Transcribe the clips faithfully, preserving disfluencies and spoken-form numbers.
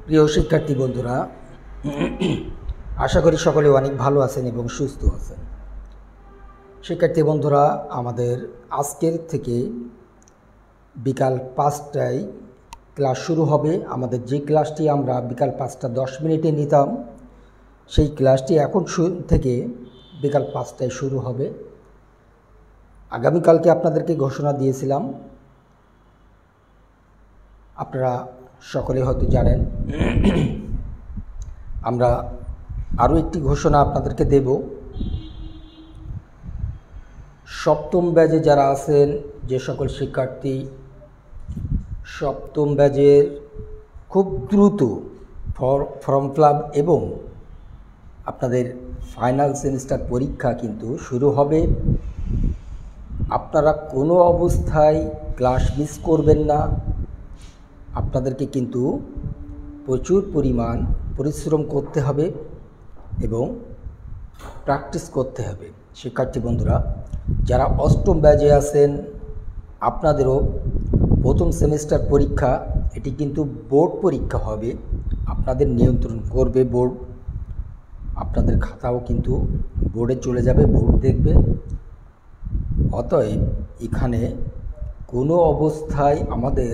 প্রিয় শিক্ষার্থী বন্ধুরা, আশা করি সকলে অনেক ভালো আছেন এবং সুস্থ আছেন। শিক্ষার্থী বন্ধুরা, আমাদের আজকের থেকে বিকাল পাঁচটায় ক্লাস শুরু হবে। আমাদের যে ক্লাসটি আমরা বিকাল পাঁচটা দশ মিনিটে নিতাম, সেই ক্লাসটি এখন থেকে বিকাল পাঁচটায় শুরু হবে। আগামীকালকে আপনাদেরকে ঘোষণা দিয়েছিলাম, আপনারা সকলে হয়তো জানেন। আমরা আরও একটি ঘোষণা আপনাদেরকে দেব। সপ্তম ব্যাচে যারা আছেন, যে সকল শিক্ষার্থী সপ্তম ব্যাচের খুব দ্রুত ফর্ম ফিল আপ এবং আপনাদের ফাইনাল সেমিস্টার পরীক্ষা কিন্তু শুরু হবে। আপনারা কোনো অবস্থায় ক্লাস মিস করবেন না। আপনাদেরকে কিন্তু প্রচুর পরিমাণ পরিশ্রম করতে হবে এবং প্র্যাকটিস করতে হবে। শিক্ষার্থী বন্ধুরা, যারা অষ্টম ব্যাচে আছেন, আপনাদেরও প্রথম সেমিস্টার পরীক্ষা, এটি কিন্তু বোর্ড পরীক্ষা হবে। আপনাদের নিয়ন্ত্রণ করবে বোর্ড। আপনাদের খাতাও কিন্তু বোর্ডে চলে যাবে, বোর্ড দেখবে। অতএব এখানে কোনো অবস্থায় আমাদের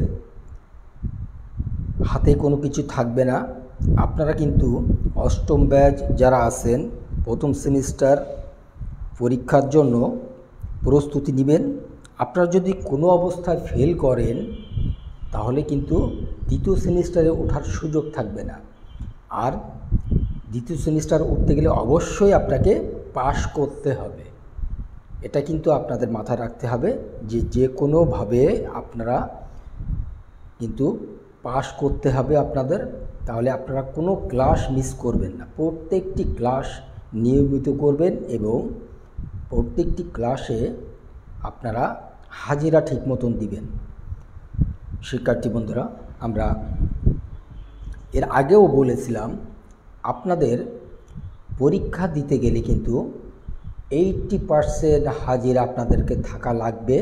হাতে কোনো কিছু থাকবে না। আপনারা কিন্তু অষ্টম ব্যাচ যারা আছেন, প্রথম সেমিস্টার পরীক্ষার জন্য প্রস্তুতি নেবেন। আপনারা যদি কোনো অবস্থায় ফেল করেন, তাহলে কিন্তু দ্বিতীয় সেমিস্টারে ওঠার সুযোগ থাকবে না। আর দ্বিতীয় সেমিস্টার উঠতে গেলে অবশ্যই আপনাকে পাশ করতে হবে। এটা কিন্তু আপনাদের মাথায় রাখতে হবে যে যে কোনোভাবে আপনারা কিন্তু পাশ করতে হবে আপনাদের। তাহলে আপনারা কোনো ক্লাস মিস করবেন না। প্রত্যেকটি ক্লাস নিয়মিত করবেন এবং প্রত্যেকটি ক্লাসে আপনারা হাজিরা ঠিক মতন দিবেন। শিক্ষার্থী বন্ধুরা, আমরা এর আগেও বলেছিলাম, আপনাদের পরীক্ষা দিতে গেলে কিন্তু এইটটি পারসেন্ট হাজিরা আপনাদেরকে থাকা লাগবে।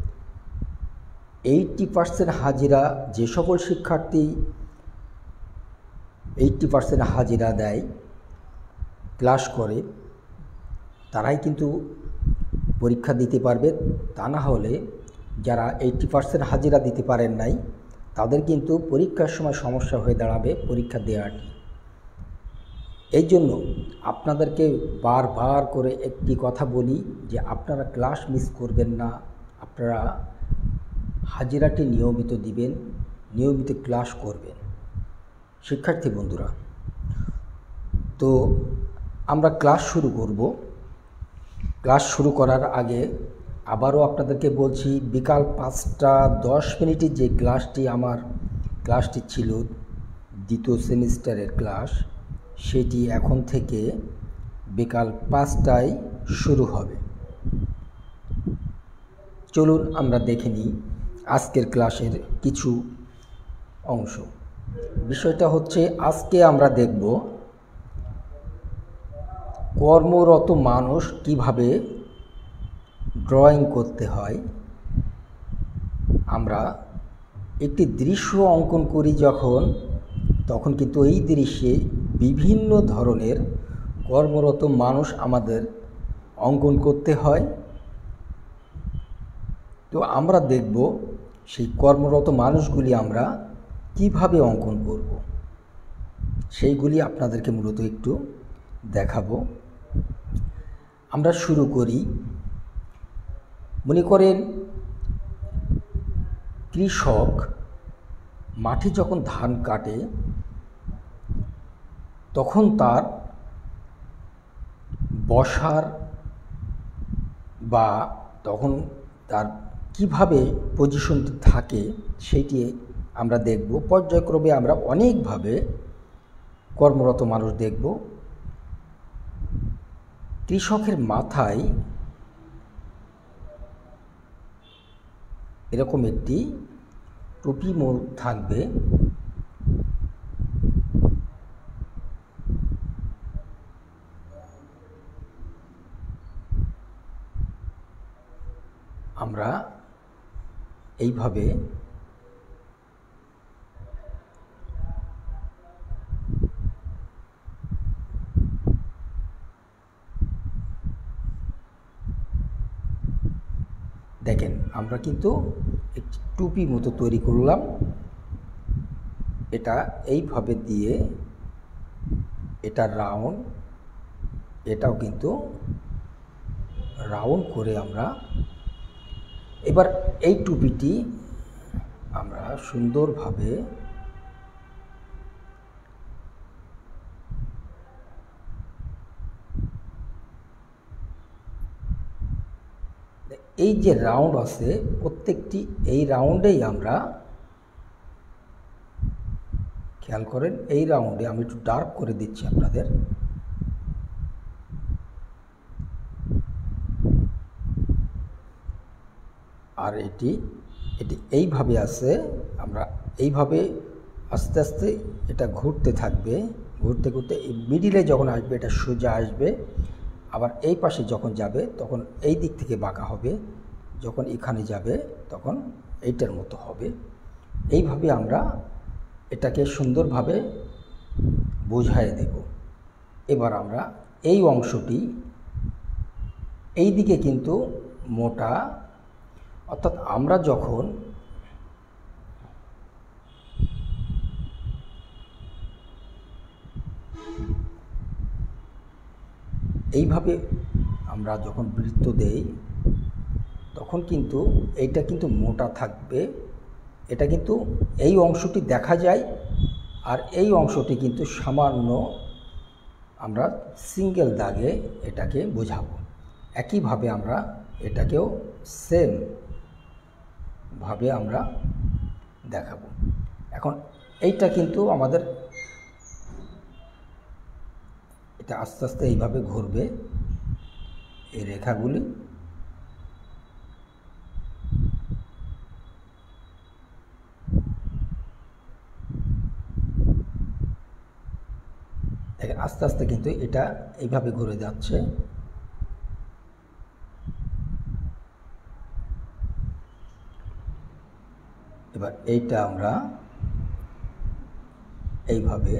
এইটটি পারসেন্ট হাজিরা যে সকল শিক্ষার্থী এইটটি পারসেন্ট হাজিরা দেয়, ক্লাস করে, তারাই কিন্তু পরীক্ষা দিতে পারবে। তা না হলে যারা এইটটি পারসেন্ট হাজিরা দিতে পারেন নাই, তাদের কিন্তু পরীক্ষার সময় সমস্যা হয়ে দাঁড়াবে পরীক্ষা দেওয়াটি। এই জন্য আপনাদেরকে বারবার করে একটি কথা বলি যে আপনারা ক্লাস মিস করবেন না। আপনারা হাজিরাটি নিয়মিত দিবেন, নিয়মিত ক্লাস করবেন। শিক্ষার্থী বন্ধুরা, তো আমরা ক্লাস শুরু করব। ক্লাস শুরু করার আগে আবারও আপনাদেরকে বলছি, বিকাল পাঁচটা দশ মিনিটে যে ক্লাসটি আমার ক্লাসটি ছিল, দ্বিতীয় সেমিস্টারের ক্লাস, সেটি এখন থেকে বিকাল পাঁচটায় শুরু হবে। চলুন আমরা দেখে নিই আজকের ক্লাসের কিছু অংশ। বিষয়টা হচ্ছে, আজকে আমরা দেখব কর্মরত মানুষ কিভাবে ড্রয়িং করতে হয়। আমরা একটি দৃশ্য অঙ্কন করি যখন, তখন কিন্তু এই দৃশ্যে বিভিন্ন ধরনের কর্মরত মানুষ আমাদের অঙ্কন করতে হয়। তো আমরা দেখব সেই কর্মরত মানুষগুলি আমরা কিভাবে অঙ্কন করব, সেইগুলি আপনাদেরকে মূলত একটু দেখাবো। আমরা শুরু করি। মনে করেন কৃষক মাঠে যখন ধান কাটে, তখন তার বসার বা তখন তার কিভাবে পজিশনটি থাকে, সেইটি আমরা দেখব। পর্যায়ক্রমে আমরা অনেকভাবে কর্মরত মানুষ দেখব। কৃষকের মাথায় এরকম একটি টুপি মোড় থাকবে। আমরা এইভাবে দেখেন আমরা কিন্তু একটি টুপি মতো তৈরি করলাম। এটা এইভাবে দিয়ে এটা রাউন্ড, এটাও কিন্তু রাউন্ড করে আমরা এবার এই টুপিটি আমরা সুন্দরভাবে এই যে রাউন্ড আছে প্রত্যেকটি এই রাউন্ডেই আমরা খেয়াল করেন, এই রাউন্ডে আমি একটু ডার্ক করে দিচ্ছি আপনাদের। আর এটি এটি এইভাবে আছে, আমরা এইভাবে আস্তে আস্তে এটা ঘুরতে থাকবে, ঘুরতে ঘুরতে এই মিডিলে যখন আসবে এটা সোজা আসবে, আবার এই পাশে যখন যাবে তখন এই দিক থেকে বাঁকা হবে, যখন এখানে যাবে তখন এইটার মতো হবে। এইভাবে আমরা এটাকে সুন্দরভাবে বোঝায় দেব। এবার আমরা এই অংশটি এই দিকে কিন্তু মোটা, অর্থাৎ আমরা যখন এইভাবে আমরা যখন বৃত্ত দেই তখন কিন্তু এইটা কিন্তু মোটা থাকবে, এটা কিন্তু এই অংশটি দেখা যায়, আর এই অংশটি কিন্তু সামান্য আমরা সিঙ্গেল দাগে এটাকে বোঝাবো। একইভাবে আমরা এটাকেও সেম ভাবে আমরা দেখাবো। এখন এইটা কিন্তু আমাদের এটা আস্তে আস্তে এইভাবে ঘুরবে এই রেখাগুলি। দেখেন আস্তে আস্তে কিন্তু এটা এইভাবে ঘুরে যাচ্ছে। এবার এইটা আমরা এইভাবে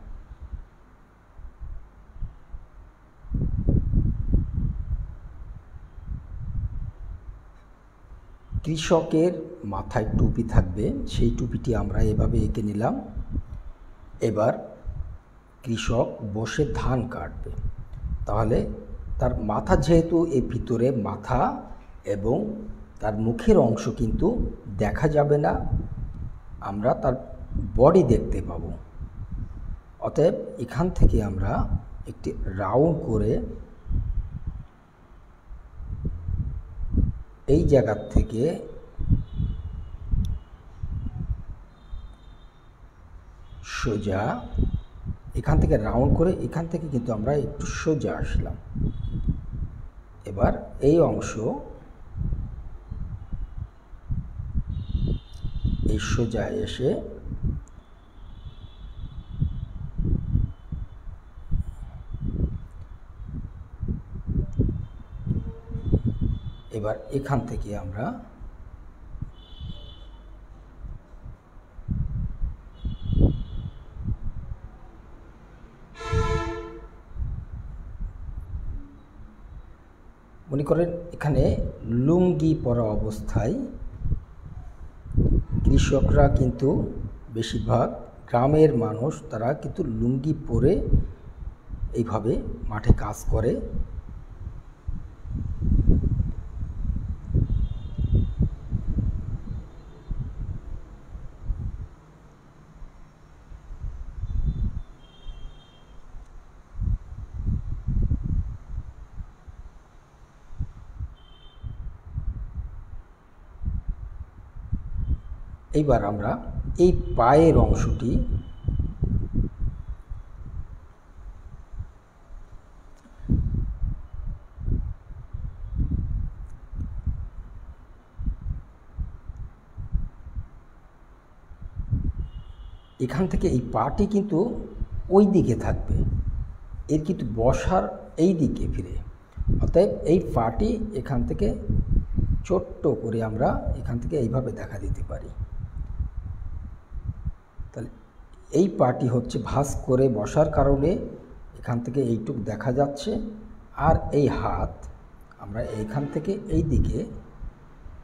কৃষকের মাথায় টুপি থাকবে, সেই টুপিটি আমরা এভাবে এঁকে নিলাম। এবার কৃষক বসে ধান কাটবে, তাহলে তার মাথা যেহেতু এর ভিতরে মাথা এবং তার মুখের অংশ কিন্তু দেখা যাবে না, আমরা তার বডি দেখতে পাবো। অতএব এখান থেকে আমরা একটি রাউন্ড করে এই জায়গার থেকে সোজা এখান থেকে রাউন্ড করে এখান থেকে কিন্তু আমরা একটু সোজা আসলাম। এবার এই অংশ এই সোজা এসে এবার এখান থেকে আমরা মনে করেন এখানে লুঙ্গি পরা অবস্থায় কৃষকরা কিন্তু বেশিরভাগ গ্রামের মানুষ তারা কিন্তু লুঙ্গি পরে এইভাবে মাঠে কাজ করে। এইবার আমরা এই পায়ের অংশটি এখান থেকে এই পাটি কিন্তু ওই দিকে থাকবে, এর কিন্তু বসার এই দিকে ফিরে, অতএব এই পাটি এখান থেকে ছোট্ট করে আমরা এখান থেকে এইভাবে দেখা দিতে পারি। তাহলে এই পাটি হচ্ছে ভাঁজ করে বসার কারণে এখান থেকে এইটুক দেখা যাচ্ছে, আর এই হাত আমরা এইখান থেকে এই দিকে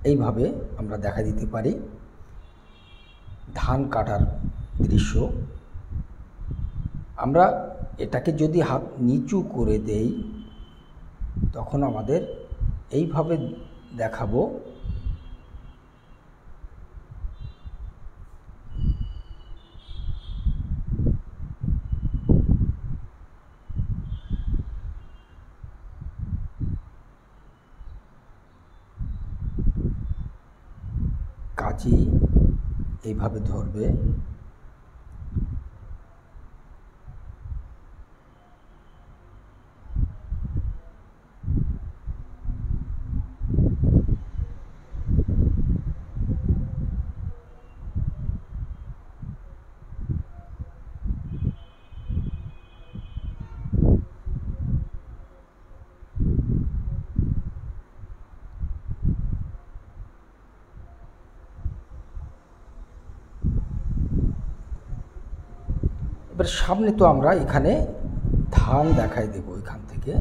এইভাবে আমরা দেখা দিতে পারি ধান কাটার দৃশ্য। আমরা এটাকে যদি হাত নিচু করে দেই তখন আমাদের এইভাবে দেখাবো। কাঁচি এইভাবে ধরবে, এবার সামনে তো আমরা এখানে ধান দেখাই দেব। এখান থেকে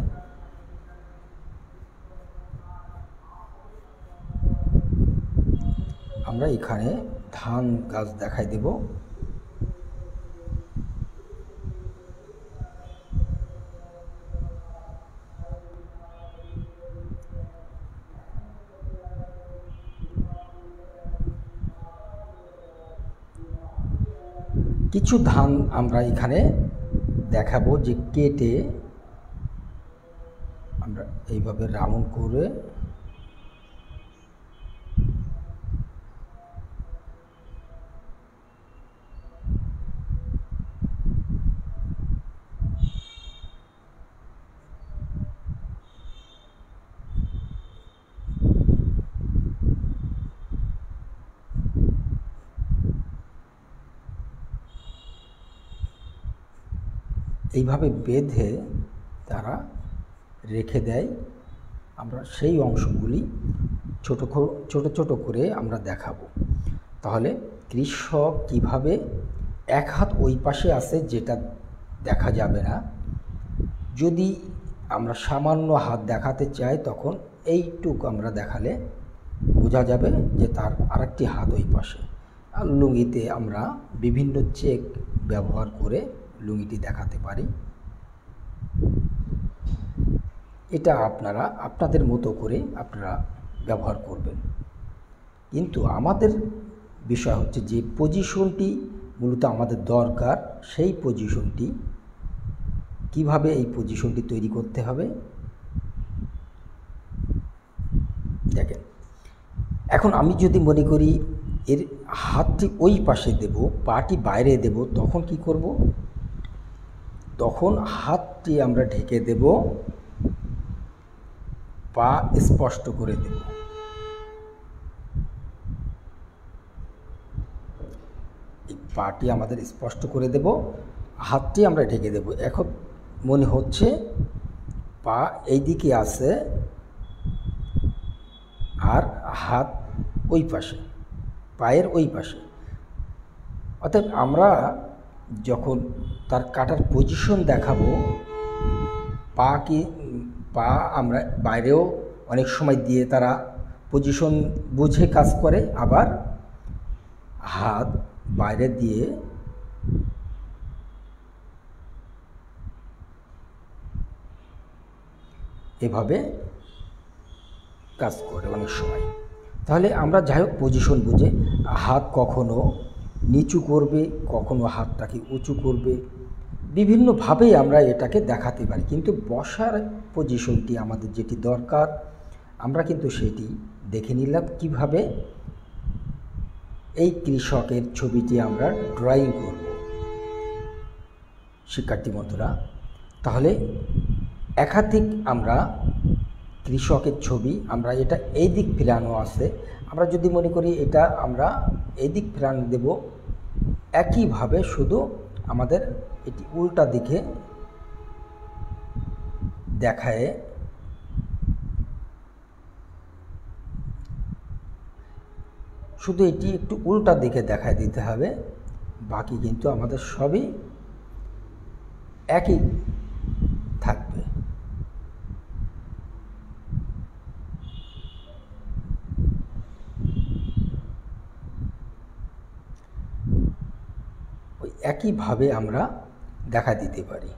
আমরা এখানে ধান গাছ দেখাই দেব। কিছু ধান আমরা এখানে দেখাবো যে কেটে আমরা এইভাবে রাউন্ড করে এইভাবে বেঁধে তারা রেখে দেয়। আমরা সেই অংশগুলি ছোট ছোট ছোট করে আমরা দেখাবো। তাহলে কৃষক কিভাবে এক হাত ওই পাশে আছে যেটা দেখা যাবে না, যদি আমরা সামান্য হাত দেখাতে চাই তখন এইটুকু আমরা দেখালে বোঝা যাবে যে তার আরেকটি হাত ওই পাশে। আর লুঙ্গিতে আমরা বিভিন্ন চেক ব্যবহার করে লুঙ্গিটি দেখাতে পারি। এটা আপনারা আপনাদের মতো করে আপনারা ব্যবহার করবেন। কিন্তু আমাদের বিষয় হচ্ছে যে পজিশনটি মূলত আমাদের দরকার, সেই পজিশনটি কিভাবে এই পজিশনটি তৈরি করতে হবে দেখেন। এখন আমি যদি মনে করি এর হাতটি ওই পাশে দেব, পাটি বাইরে দেব, তখন কি করব? তখন হাতটি আমরা ঢেকে দেব, পা স্পষ্ট করে দেব। এই পাটি আমাদের স্পষ্ট করে দেব, হাতটি আমরা ঢেকে দেব। এখন মনে হচ্ছে পা এই দিকে আছে আর হাত ওই পাশে, পায়ের ওই পাশে। অর্থাৎ আমরা যখন তার কাটার পজিশন দেখাবো, পা কি পা আমরা বাইরেও অনেক সময় দিয়ে তারা পজিশন বুঝে কাজ করে, আবার হাত বাইরে দিয়ে এভাবে কাজ করে অনেক সময়। তাহলে আমরা যাই হোক পজিশন বুঝে হাত কখনো নিচু করবে, কখনো হাতটাকে উঁচু করবে, বিভিন্নভাবেই আমরা এটাকে দেখাতে পারি। কিন্তু বসার পজিশনটি আমাদের যেটি দরকার, আমরা কিন্তু সেটি দেখে নিলাম কিভাবে এই কৃষকের ছবিটি আমরা ড্রয়িং করব। শিক্ষার্থী বন্ধুরা, তাহলে একাধিক আমরা কৃষকের ছবি, আমরা এটা এই দিক ফেরানো আছে, আমরা যদি মনে করি এটা আমরা এই দিক ফেরানো দেব, একইভাবে শুধু আমাদের এটি উল্টা দিকে দেখায় শুধু এটি একটু উল্টা দিকে দেখায় দিতে হবে, বাকি কিন্তু আমাদের সবই একই থাকবে। একইভাবে আমরা দেখা দিতে পারি।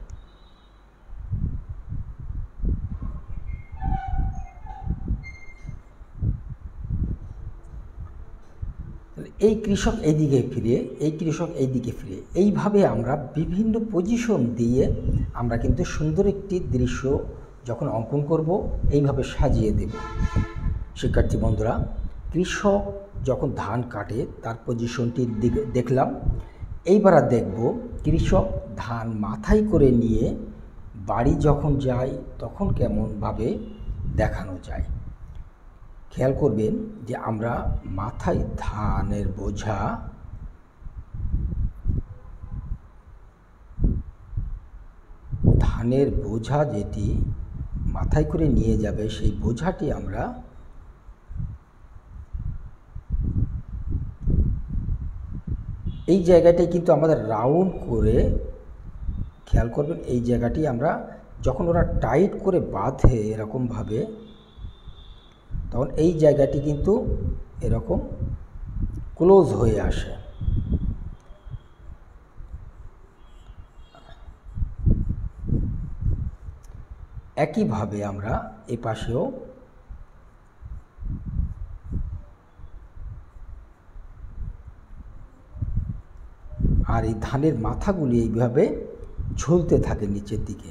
এই কৃষক এইদিকে ফিরে, এই কৃষক এইদিকে ফিরে, এইভাবে আমরা বিভিন্ন পজিশন দিয়ে আমরা কিন্তু সুন্দর একটি দৃশ্য যখন অঙ্কন করব এইভাবে সাজিয়ে দেব। শিক্ষার্থী বন্ধুরা, কৃষক যখন ধান কাটে তার পজিশনটির দিকে দেখলাম। এইবার দেখব কৃষক ধান মাথায় করে নিয়ে বাড়ি যখন যায় তখন কেমনভাবে দেখানো যায়। খেয়াল করবেন যে আমরা মাথায় ধানের বোঝা ধানের বোঝা যেটি মাথায় করে নিয়ে যাবে সেই বোঝাটি আমরা এই জায়গাটায় কিন্তু আমাদের রাউন্ড করে, খেয়াল করবেন এই জায়গাটি আমরা যখন ওরা টাইট করে বাঁধে এরকমভাবে, তখন এই জায়গাটি কিন্তু এরকম ক্লোজ হয়ে আসে। একইভাবে আমরা এ পাশেও আর এই ধানের মাথাগুলি এইভাবে ঝুলতে থাকে নিচের দিকে।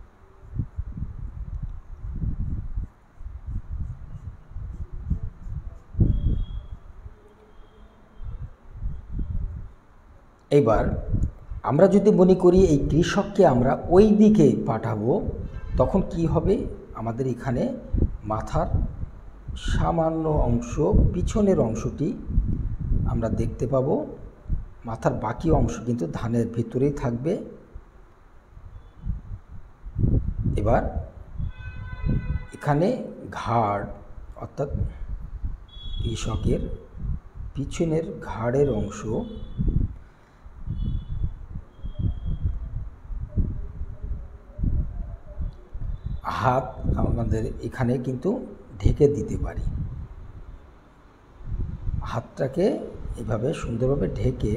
এবার আমরা যদি মনে করি এই কৃষককে আমরা ওই দিকে পাঠাবো, তখন কি হবে, আমাদের এখানে মাথার সামান্য অংশ, পিছনের অংশটি আমরা দেখতে পাবো, মাথার বাকি অংশ কিন্তু ধানের ভিতরেই থাকবে। এবার এখানে ঘাড়, অর্থাৎ কৃষকের পিছনের ঘাড়ের অংশ হাত আমাদের এখানে কিন্তু ঢেকে দিতে পারি। হাতটাকে এভাবে সুন্দরভাবে ঢেকে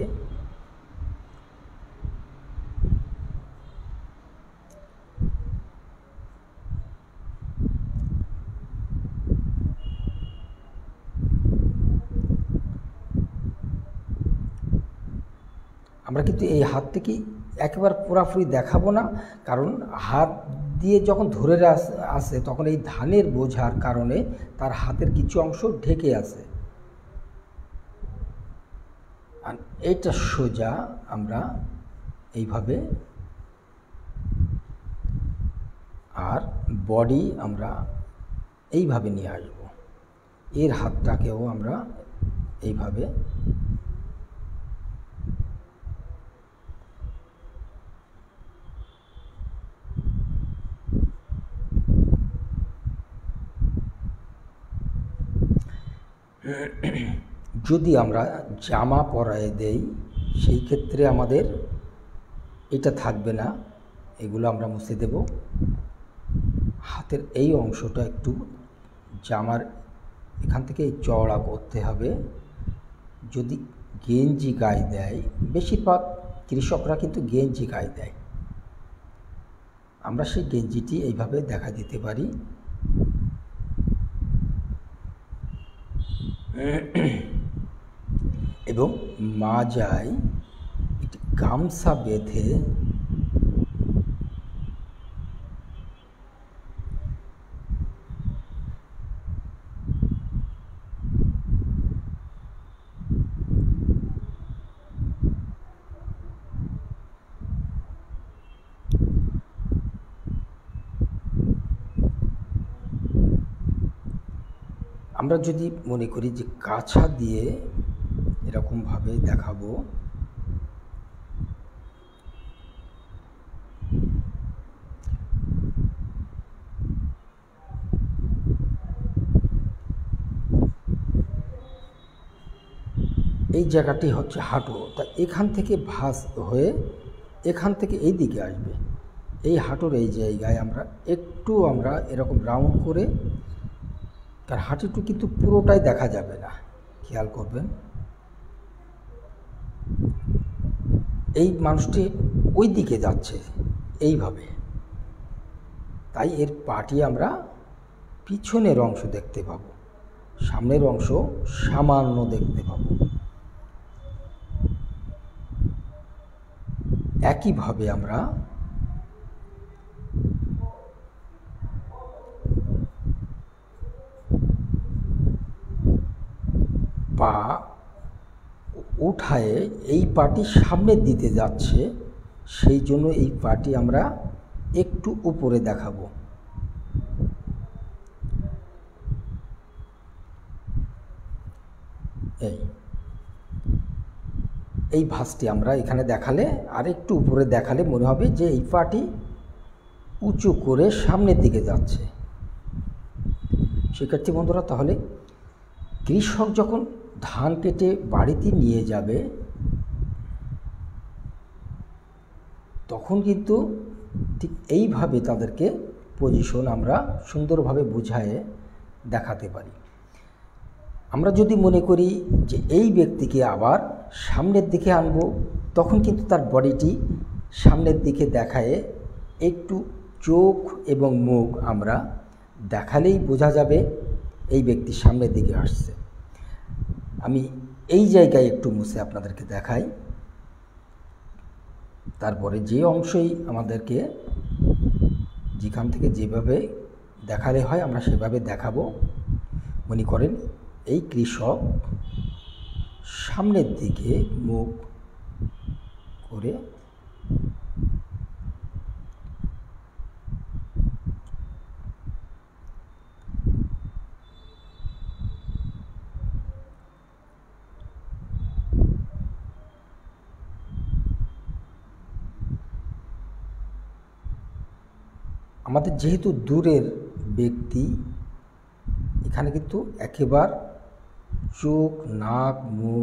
আমরা কিন্তু এই হাতটিকে একেবারে পুরাপুরি দেখাবো না, কারণ হাত দিয়ে যখন ধরে আসে তখন এই ধানের বোঝার কারণে তার হাতের কিছু অংশ ঢেকে আসে। আর এইটা সোজা আমরা এইভাবে, আর বডি আমরা এইভাবে নিয়ে আসবো। এর হাতটাকেও আমরা এইভাবে যদি আমরা জামা পরায় দেই সেই ক্ষেত্রে আমাদের এটা থাকবে না, এগুলো আমরা মুছে দেব। হাতের এই অংশটা একটু জামার এখান থেকে চওড়া করতে হবে। যদি গেঞ্জি গায়ে দেয়, বেশিরভাগ কৃষকরা কিন্তু গেঞ্জি গায়ে দেয়, আমরা সেই গেঞ্জিটি এইভাবে দেখা দিতে পারি। এবং মাজায় একটি গামছা বেঁধে আমরা যদি মনে করি যে কাছা দিয়ে এরকমভাবে দেখাবো, এই জায়গাটি হচ্ছে হাঁটু, তা এখান থেকে ভাঁজ হয়ে এখান থেকে এই দিকে আসবে। এই হাঁটুর এই জায়গায় আমরা একটু আমরা এরকম রাউন্ড করে, তার হাঁটুটি কিন্তু পুরোটাই দেখা যাবে না, খেয়াল করবেন। এই মানুষটি ওই দিকে যাচ্ছে এইভাবে, তাই এর পাটি আমরা পিছনের অংশ দেখতে পাব, সামনের অংশ সামান্য দেখতে পাব। একইভাবে আমরা পা উঠায়ে এই পাটি সামনে দিতে যাচ্ছে, সেই জন্য এই পাটি আমরা একটু উপরে দেখাবো। এই এই ভাঁজটি আমরা এখানে দেখালে আর একটু উপরে দেখালে মনে হবে যে এই পাটি উঁচু করে সামনের দিকে যাচ্ছে। শিক্ষার্থী বন্ধুরা, তাহলে কৃষক যখন ধান কেটে বাড়িতে নিয়ে যাবে তখন কিন্তু ঠিক এইভাবে তাদেরকে পজিশন আমরা সুন্দরভাবে বুঝায়ে দেখাতে পারি। আমরা যদি মনে করি যে এই ব্যক্তিকে আবার সামনের দিকে আনব, তখন কিন্তু তার বডিটি সামনের দিকে দেখায়ে একটু চোখ এবং মুখ আমরা দেখালেই বোঝা যাবে এই ব্যক্তি সামনের দিকে আসছে। আমি এই জায়গায় একটু মুছে আপনাদেরকে দেখাই, তারপরে যে অংশই আমাদেরকে যেখান থেকে যেভাবে দেখালে হয় আমরা সেভাবে দেখাবো। মনে করেন এই কৃষক সামনের দিকে মুখ করে আমাদের যেহেতু দূরের ব্যক্তি, এখানে কিন্তু একেবারে চোখ, নাক, মুখ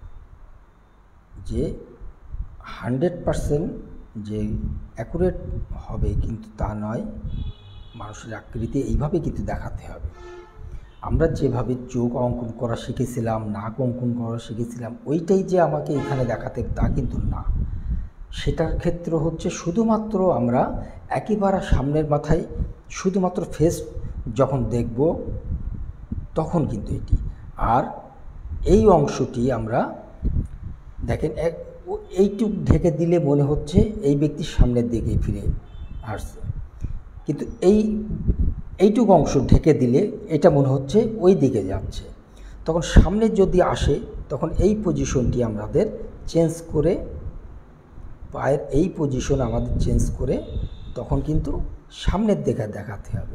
যে হান্ড্রেড পারসেন্ট যে অ্যাকুরেট হবে কিন্তু তা নয়। মানুষের আকৃতি এইভাবে কিন্তু দেখাতে হবে। আমরা যেভাবে চোখ অঙ্কন করা শিখেছিলাম, নাক অঙ্কন করা শিখেছিলাম, ওইটাই যে আমাকে এখানে দেখাতে তা কিন্তু না। সেটার ক্ষেত্র হচ্ছে শুধুমাত্র আমরা একেবারে সামনের মাথায় শুধুমাত্র ফেস যখন দেখব তখন কিন্তু এটি, আর এই অংশটি আমরা দেখেন এক এইটুক ঢেকে দিলে মনে হচ্ছে এই ব্যক্তির সামনের দিকে ফিরে আসছে, কিন্তু এই এইটুক অংশ ঢেকে দিলে এটা মনে হচ্ছে ওই দিকে যাচ্ছে। তখন সামনে যদি আসে তখন এই পজিশনটি আমাদের চেঞ্জ করে, পায়ের এই পজিশন আমাদের চেঞ্জ করে তখন কিন্তু সামনের দিকে দেখাতে হবে।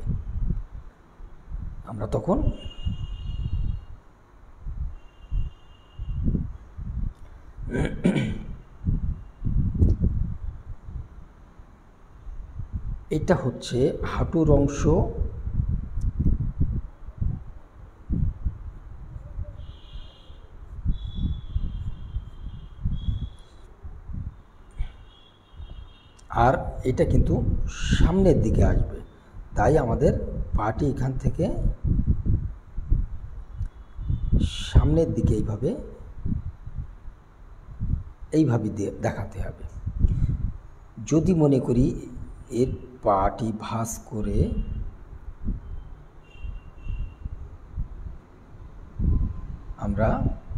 আমরা তখন এটা হচ্ছে হাঁটুর অংশ, আর এটা কিন্তু সামনের দিকে আসবে, তাই আমাদের পাটি এখান থেকে সামনের দিকে এইভাবে এইভাবে দেখাতে হবে। যদি মনে করি এর পাটি ভাঁজ করে আমরা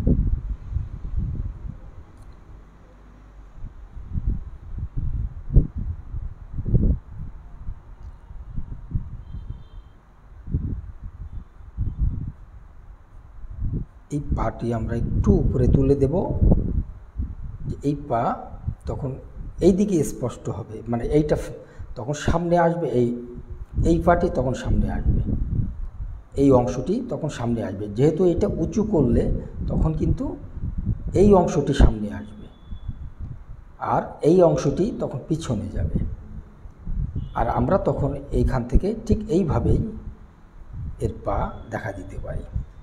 এই পাটি আমরা একটু উপরে তুলে দেব, এই পা তখন এই দিকে স্পষ্ট হবে, মানে এইটা তখন সামনে আসবে, এই এই পাটি তখন সামনে আসবে, এই অংশটি তখন সামনে আসবে। যেহেতু এটা উঁচু করলে তখন কিন্তু এই অংশটি সামনে আসবে আর এই অংশটি তখন পিছনে যাবে, আর আমরা তখন এইখান থেকে ঠিক এইভাবেই এর পা দেখা দিতে পারি।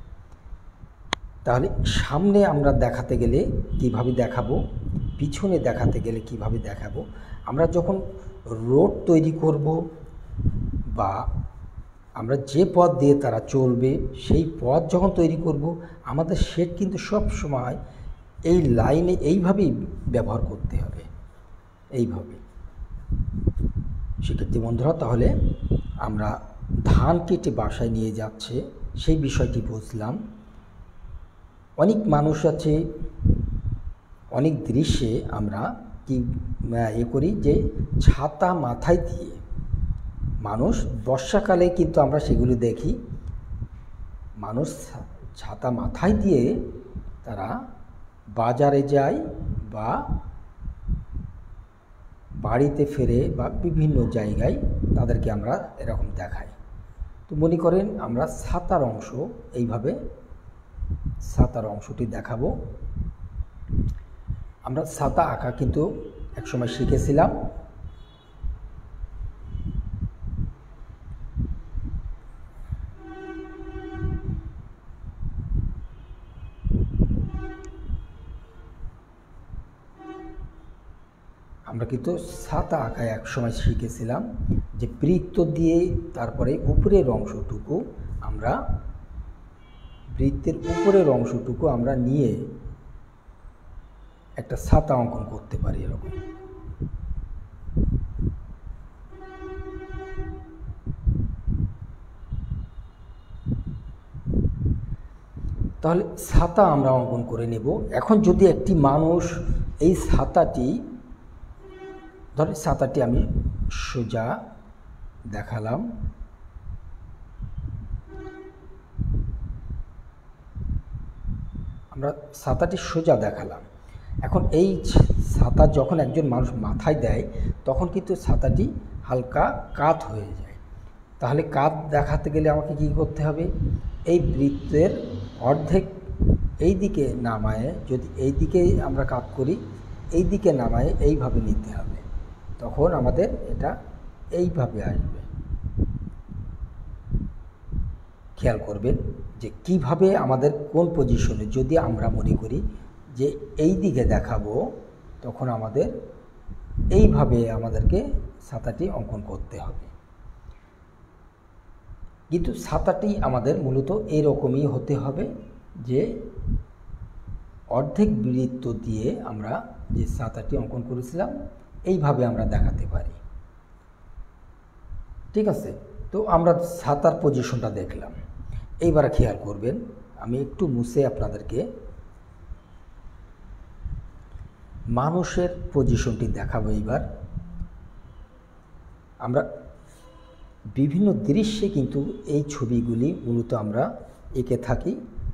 তাহলে সামনে আমরা দেখাতে গেলে কিভাবে দেখাবো, পিছনে দেখাতে গেলে কিভাবে দেখাবো। আমরা যখন রোড তৈরি করব বা আমরা যে পথ দিয়ে তারা চলবে সেই পথ যখন তৈরি করব, আমাদের শেড কিন্তু সব সময় এই লাইনে এইভাবেই ব্যবহার করতে হবে, এইভাবে। শিক্ষার্থী বন্ধুরা, তাহলে আমরা ধান কেটে বাসায় নিয়ে যাচ্ছে সেই বিষয়টি বুঝলাম। অনেক মানুষ আছে, অনেক দৃশ্যে আমরা কি এ করি যে ছাতা মাথায় দিয়ে মানুষ, বর্ষাকালে কিন্তু আমরা সেগুলো দেখি, মানুষ ছাতা মাথায় দিয়ে তারা বাজারে যায় বা বাড়িতে ফেরে বা বিভিন্ন জায়গায় তাদেরকে আমরা এরকম দেখাই। তো মনে করেন আমরা ছাতার অংশ এইভাবে ছাতার অংশটি দেখাবো। আমরা ছাতা আঁকা কিন্তু একসময় শিখেছিলাম। আমরা কিন্তু ছাতা আঁকায় এক সময় শিখেছিলাম যে বৃত্ত দিয়ে তারপরে উপরের অংশটুকু আমরা বৃত্তের উপরের অংশটুকু আমরা নিয়ে একটা ছাতা অঙ্কন করতে পারি এরকম। তাহলে ছাতা আমরা অঙ্কন করে নেব। এখন যদি একটি মানুষ এই ছাতাটি, ধর ছাতাটি আমি সোজা দেখালাম, আমরা ছাতাটি সোজা দেখালাম। এখন এই ছাতা যখন একজন মানুষ মাথায় দেয় তখন কিন্তু ছাতাটি হালকা কাত হয়ে যায়। তাহলে কাত দেখাতে গেলে আমাকে কী করতে হবে? এই বৃত্তের অর্ধেক এই দিকে নামায়ে, যদি এই দিকে আমরা কাত করি, এই দিকে নামায়ে এইভাবে নিতে হবে, তখন আমাদের এটা এইভাবে আসবে। খেয়াল করবেন যে কিভাবে আমাদের কোন পজিশনে, যদি আমরা মনে করি যে এই দিকে দেখাবো তখন আমাদের এইভাবে আমাদেরকে ছাতাটি অঙ্কন করতে হবে। কিন্তু ছাতাটি আমাদের মূলত এরকমই হতে হবে যে অর্ধেক বৃত্ত দিয়ে আমরা যে ছাতাটি অঙ্কন করেছিলাম এইভাবে আমরা দেখাতে পারি। ঠিক আছে? তো আমরা ছাতার পজিশনটা দেখলাম। এইবার খেয়াল করবেন, আমি একটু মুছে আপনাদেরকে মানুষের পজিশনটি দেখাবো। এইবার আমরা বিভিন্ন দৃশ্যে কিন্তু এই ছবিগুলি মূলত আমরা এঁকে থাকি।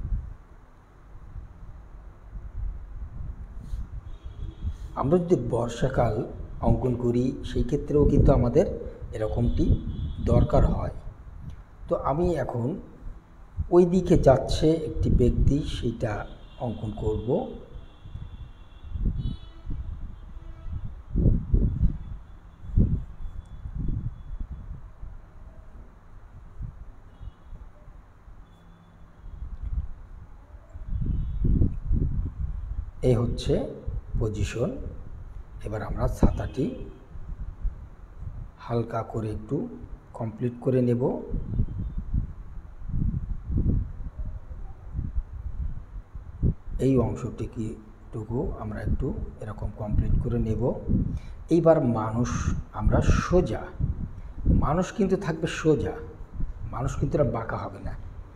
আমরা যদি বর্ষাকাল অঙ্কন করি সেই ক্ষেত্রেও কিন্তু আমাদের এরকমটি দরকার হয়। তো আমি এখন ওই দিকে যাচ্ছে একটি ব্যক্তি, সেইটা অঙ্কন করব। এই হচ্ছে পজিশন। এবার আমরা ছাতাটি হালকা করে একটু কমপ্লিট করে নেব। এই অংশটিটুকু আমরা একটু এরকম কমপ্লিট করে নেব। এইবার মানুষ আমরা সোজা, মানুষ কিন্তু থাকবে সোজা, মানুষ কিন্তু আর বাঁকা হবে না।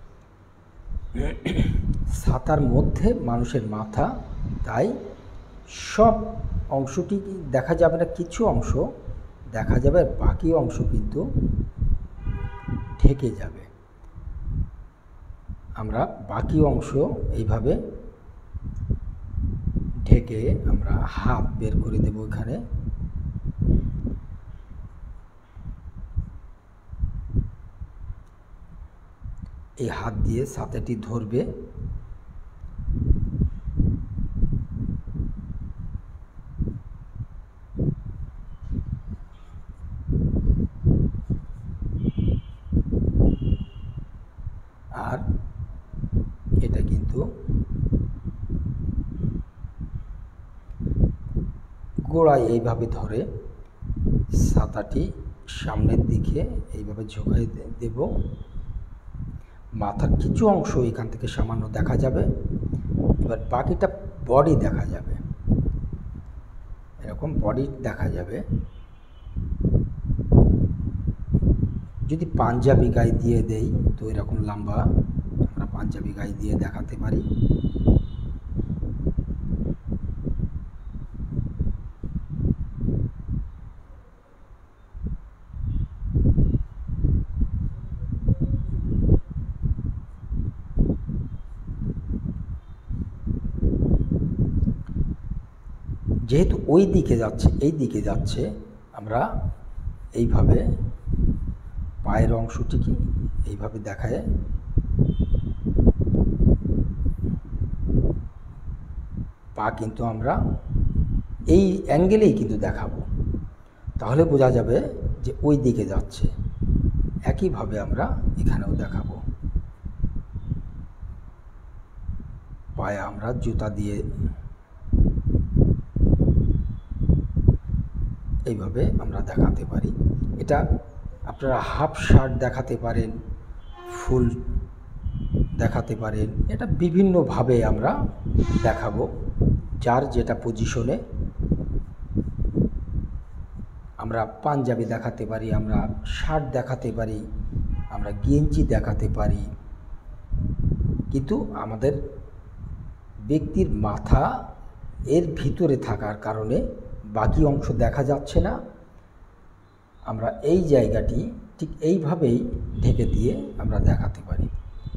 ছাতার মধ্যে মানুষের মাথা, তাই সব অংশটি দেখা যাবে না, কিছু অংশ দেখা যাবে, বাকি অংশ কিন্তু ঢেকে যাবে। আমরা বাকি অংশ এইভাবে ঢেকে আমরা হাত বের করে দেব। এখানে এই হাত দিয়ে ছাতাটি ধরবে। আর এটা কিন্তু গোড়ায় এইভাবে ধরে ছাতাটি সামনের দিকে এইভাবে ঝোঁকাই দেব। মাথার কিছু অংশ এখান থেকে সামান্য দেখা যাবে। এবার বাকিটা বডি দেখা যাবে, এরকম বডি দেখা যাবে। যদি পাঞ্জাবি গায়ে দিয়ে দেই তো এরকম লম্বা আমরা পাঞ্জাবি গায়ে দিয়ে দেখাতে পারি। যেহেতু ওই দিকে যাচ্ছে, এই দিকে যাচ্ছে, আমরা এইভাবে পায়ের অংশটিকে এইভাবে দেখায় পা কিন্তু আমরা এই অ্যাঙ্গেলেই কিন্তু দেখাবো, তাহলে বোঝা যাবে যে ওই দিকে যাচ্ছে। একইভাবে আমরা এখানেও দেখাবো। পায়ে আমরা জুতা দিয়ে এইভাবে আমরা দেখাতে পারি। এটা আপনারা হাফ শার্ট দেখাতে পারেন, ফুল দেখাতে পারেন, এটা বিভিন্নভাবে আমরা দেখাবো, যার যেটা পজিশনে। আমরা পাঞ্জাবি দেখাতে পারি, আমরা শার্ট দেখাতে পারি, আমরা গেঞ্জি দেখাতে পারি, কিন্তু আমাদের ব্যক্তির মাথা এর ভিতরে থাকার কারণে বাকি অংশ দেখা যাচ্ছে না। আমরা এই জায়গাটি ঠিক এইভাবেই ঢেকে দিয়ে আমরা দেখাতে পারি।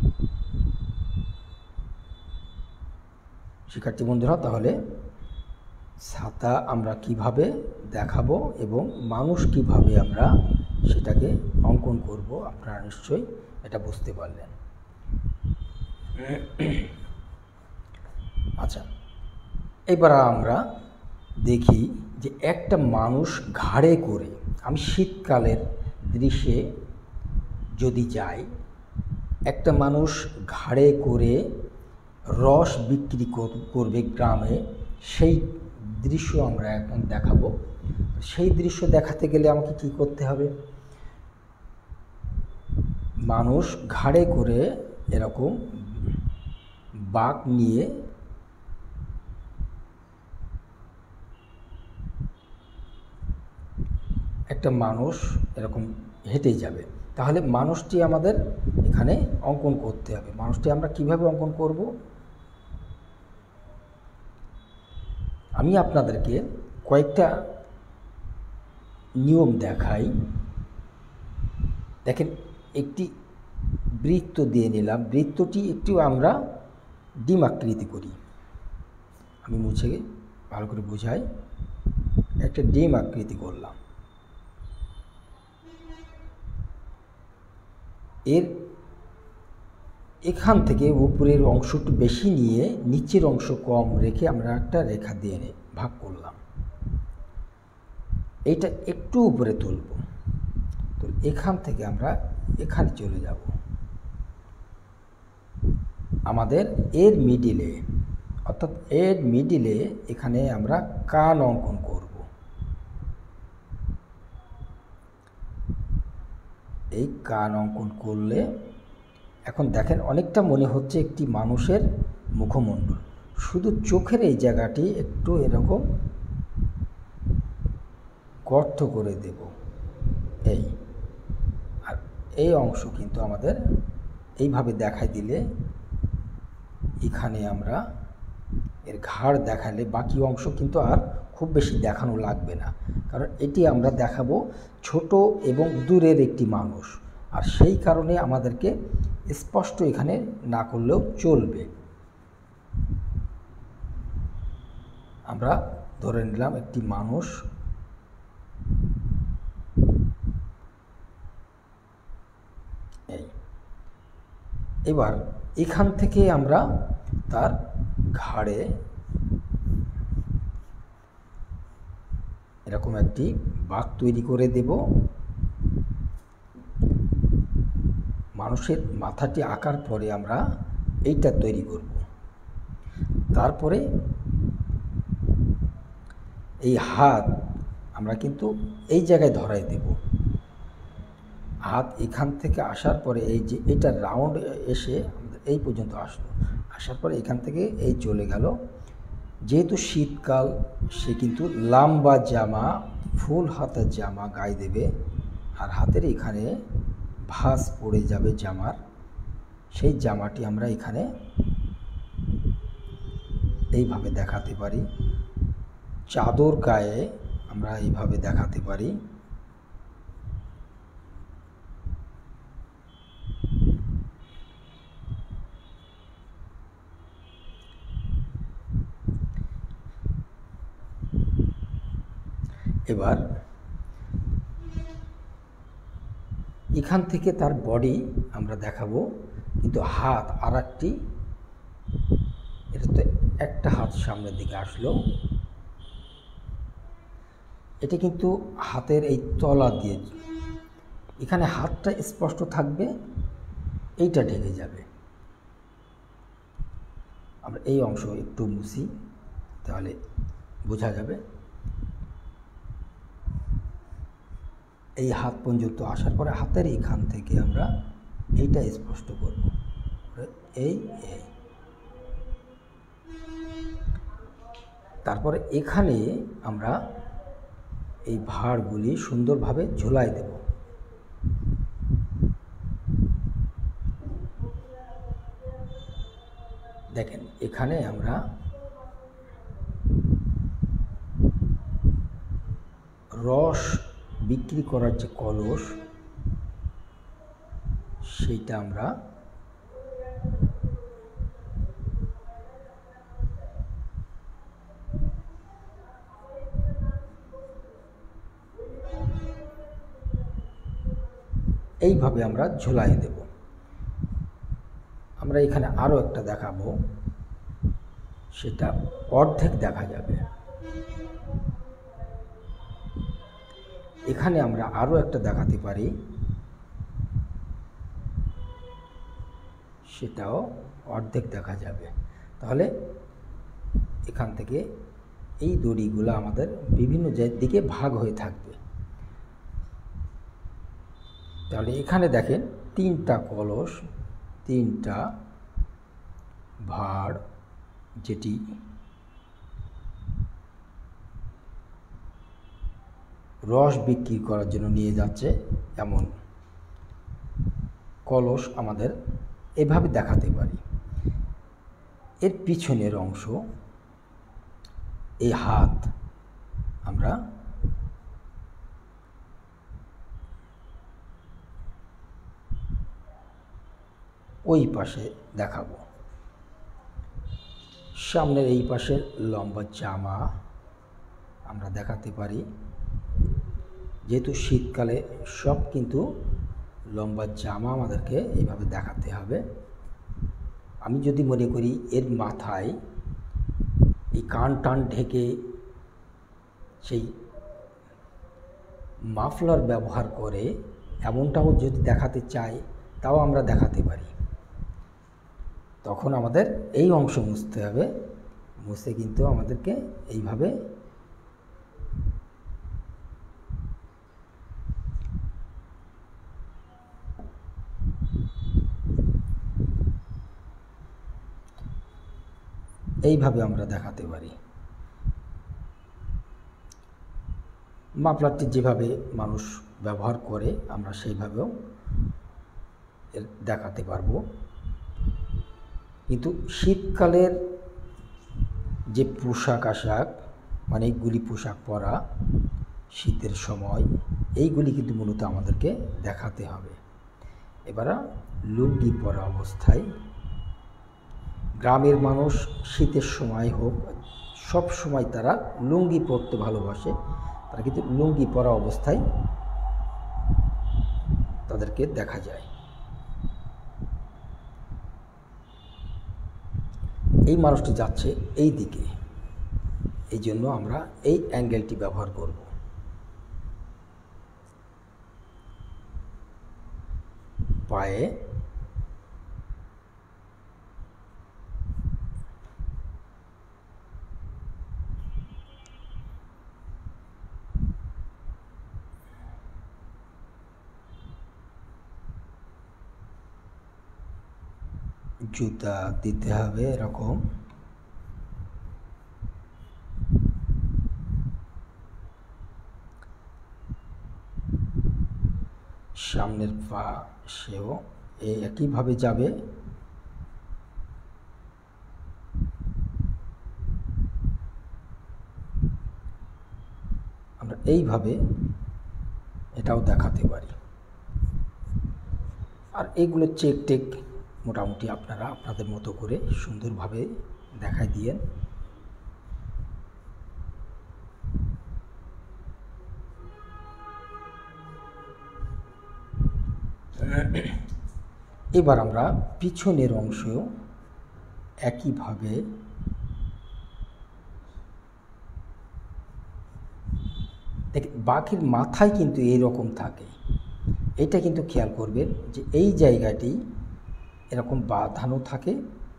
শিক্ষার্থী বন্ধুরা, তাহলে ছাতা আমরা কিভাবে দেখাবো এবং মানুষ কিভাবে আমরা সেটাকে অঙ্কন করব, আপনারা নিশ্চয়ই এটা বুঝতে পারলেন। আচ্ছা, এবার আমরা দেখি যে একটা মানুষ ঘাড়ে করে, আমি শীতকালের দৃশ্যে যদি যাই, একটা মানুষ ঘাড়ে করে রস বিক্রি করবে গ্রামে, সেই দৃশ্য আমরা এখন দেখাবো। সেই দৃশ্য দেখাতে গেলে আমাকে কি করতে হবে? মানুষ ঘাড়ে করে এরকম বাঁক নিয়ে একটা মানুষ এরকম হেঁটে যাবে, তাহলে মানুষটি আমাদের এখানে অঙ্কন করতে হবে। মানুষটি আমরা কিভাবে অঙ্কন করব? আমি আপনাদেরকে কয়েকটা নিয়ম দেখাই। দেখেন, একটি বৃত্ত দিয়ে নিলাম, বৃত্তটি একটু আমরা ডিম আকৃতি করি। আমি মুছে ভালো করে বোঝাই, একটা ডিম আকৃতি করলাম। এর এখান থেকে উপরের অংশটি বেশি নিয়ে নিচের অংশ কম রেখে আমরা একটা রেখা দিয়ে ভাগ করলাম। এইটা একটু উপরে তুলব, তো এখান থেকে আমরা এখানে চলে যাব। আমাদের এর মিডিলে, অর্থাৎ এর মিডিলে এখানে আমরা কান অঙ্কন করব। এই কান অঙ্কন করলে এখন দেখেন অনেকটা মনে হচ্ছে একটি মানুষের মুখমণ্ডল, শুধু চোখের এই জায়গাটি একটু এরকম গর্ত করে দেব। এই আর এই অংশ কিন্তু আমাদের এইভাবে দেখাই দিলে, এখানে আমরা এর ঘাড় দেখালে বাকি অংশ কিন্তু আর খুব বেশি দেখানো লাগবে না, কারণ এটি আমরা দেখাবো ছোট এবং দূরের একটি মানুষ, আর সেই কারণে আমাদেরকে স্পষ্ট এখানে না করলেও চলবে। আমরা ধরে নিলাম একটি মানুষ, এই এবার এখান থেকে আমরা তার ঘাড়ে এরকম একটি বাঁক তৈরি করে দেব। মানুষের মাথাটি আঁকার পরে আমরা এইটা তৈরি করব। তারপরে এই হাত আমরা কিন্তু এই জায়গায় ধরাই দেব। হাত এখান থেকে আসার পরে এই যে এটা রাউন্ড এসে আমাদের এই পর্যন্ত আসলো, আসার পরে এখান থেকে এই চলে গেল, যেহেতু শীতকাল, সে কিন্তু লম্বা জামা, ফুল হাতের জামা গায়ে দেবে, আর হাতের এখানে ভাঁজ পড়ে যাবে জামার। সেই জামাটি আমরা এখানে এইভাবে দেখাতে পারি। চাদর গায়ে আমরা এইভাবে দেখাতে পারি। এবার এখান থেকে তার বডি আমরা দেখাবো, কিন্তু হাত আর একটি, এটা তো একটা হাত সামনের দিকে আসলো, এটা কিন্তু হাতের এই তলা দিয়ে, এখানে হাতটা স্পষ্ট থাকবে, এইটা ঢেকে যাবে। আমরা এই অংশ একটু মুছি, তাহলে বোঝা যাবে। এই হাত পর্যন্ত আসার পরে হাতের এখান থেকে আমরা এইটা স্পষ্ট করব, এই এই তারপরে এখানে আমরা এই ভাঁড়গুলি সুন্দরভাবে ঝোলাই দেব। দেখেন এখানে আমরা রস বিক্রি করার যে কলস, সেইটা আমরা এইভাবে আমরা ঝোলাই দেব। আমরা এখানে আরও একটা দেখাবো, সেটা অর্ধেক দেখা যাবে। এখানে আমরা আরও একটা দেখাতে পারি, সেটাও অর্ধেক দেখা যাবে। তাহলে এখান থেকে এই দড়িগুলো আমাদের বিভিন্ন দিকে ভাগ হয়ে থাকবে। তাহলে এখানে দেখেন তিনটা কলস, তিনটা ভাঁড়, যেটি রস বিক্রি করার জন্য নিয়ে যাচ্ছে, এমন কলস আমাদের এভাবে দেখাতে পারি। এর পিছনের অংশ, এই হাত আমরা ওই পাশে দেখাবো। সামনের এই পাশের লম্বা জামা আমরা দেখাতে পারি, যেহেতু শীতকালে সব কিন্তু লম্বা জামা আমাদেরকে এইভাবে দেখাতে হবে। আমি যদি মনে করি এর মাথায় এই কান টান ঢেকে সেই মাফলার ব্যবহার করে এমনটাও যদি দেখাতে চাই, তাও আমরা দেখাতে পারি। তখন আমাদের এই অংশ মুছতে হবে, মুছে কিন্তু আমাদেরকে এইভাবে এইভাবে আমরা দেখাতে পারি। মাফলারটি যেভাবে মানুষ ব্যবহার করে আমরা সেইভাবেও দেখাতে পারবো। কিন্তু শীতকালের যে পোশাক আশাক, অনেকগুলি পোশাক পরা শীতের সময়, এইগুলি কিন্তু মূলত আমাদেরকে দেখাতে হবে। এবার লুঙ্গি পরা অবস্থায়, গ্রামের মানুষ শীতের সময় হোক, সব সময় তারা লুঙ্গি পরতে ভালোবাসে। তারা কিন্তু লুঙ্গি পরা অবস্থায় তাদেরকে দেখা যায়। এই মানুষটি যাচ্ছে এই দিকে, এই জন্য আমরা এই অ্যাঙ্গেলটি ব্যবহার করব। পায়ে জুতা দিতে হবে এরকম। সামনের পা সেও এই একইভাবে যাবে। আমরা এইভাবে এটাও দেখাতে পারি। আর এইগুলো চেক টেক মোটামুটি আপনারা আপনাদের মতো করে সুন্দরভাবে দেখাই দিয়েন। এবার আমরা পিছনের অংশ একইভাবে দেখেন, বাঘের মাথায় কিন্তু এই রকম থাকে। এটা কিন্তু খেয়াল করবেন যে এই জায়গাটি এরকম বাঁধানো থাকে।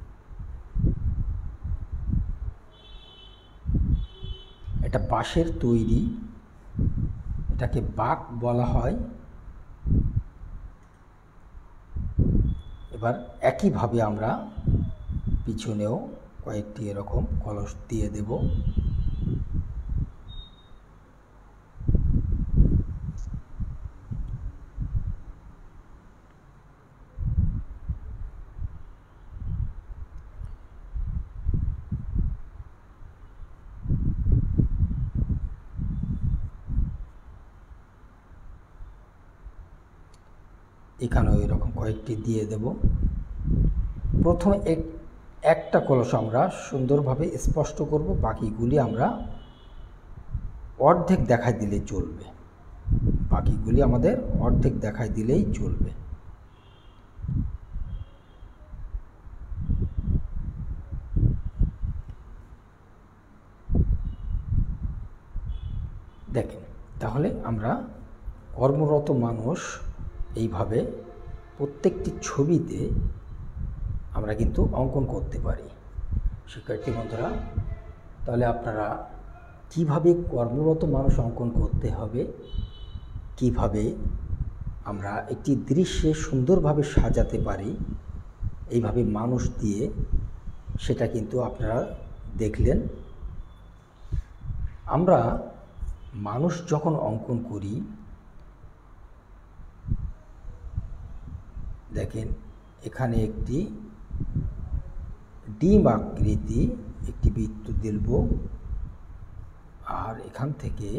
এটা বাঁশের তৈরি, এটাকে বাঁক বলা হয়। এবার একইভাবে আমরা পিছনেও কয়েকটি এরকম কলস দিয়ে দেব। এখানেও এরকম কয়েকটি দিয়ে দেব। প্রথমে এক একটা কলস আমরা সুন্দরভাবে স্পষ্ট করব, বাকিগুলি আমরা অর্ধেক দেখাই দিলে চলবে। বাকিগুলি আমাদের অর্ধেক দেখাই দিলেই চলবে। দেখেন, তাহলে আমরা কর্মরত মানুষ এইভাবে প্রত্যেকটি ছবিতে আমরা কিন্তু অঙ্কন করতে পারি। শিক্ষার্থী বন্ধুরা, তাহলে আপনারা কিভাবে কর্মরত মানুষ অঙ্কন করতে হবে, কিভাবে আমরা একটি দৃশ্যে সুন্দরভাবে সাজাতে পারি এইভাবে মানুষ দিয়ে, সেটা কিন্তু আপনারা দেখলেন। আমরা মানুষ যখন অঙ্কন করি, দেখেন এখানে একটি ডিম আকৃতি একটি বৃত্ত দেব, আর এখান থেকে